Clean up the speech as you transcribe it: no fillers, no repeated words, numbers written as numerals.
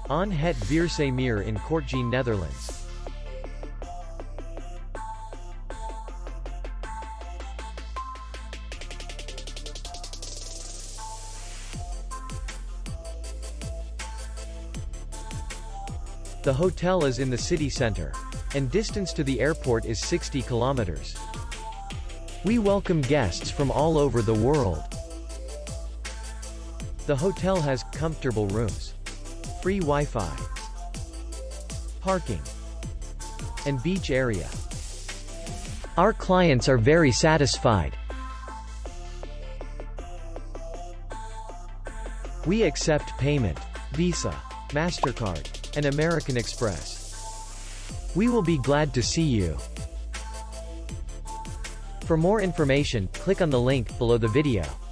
Aan Het Veerse Meer in Kortgene, Netherlands. The hotel is in the city center, and distance to the airport is 60 kilometers. We welcome guests from all over the world. The hotel has comfortable rooms, free Wi-Fi, parking, and beach area. Our clients are very satisfied. We accept payment, Visa, MasterCard, and American Express. We will be glad to see you. For more information, click on the link below the video.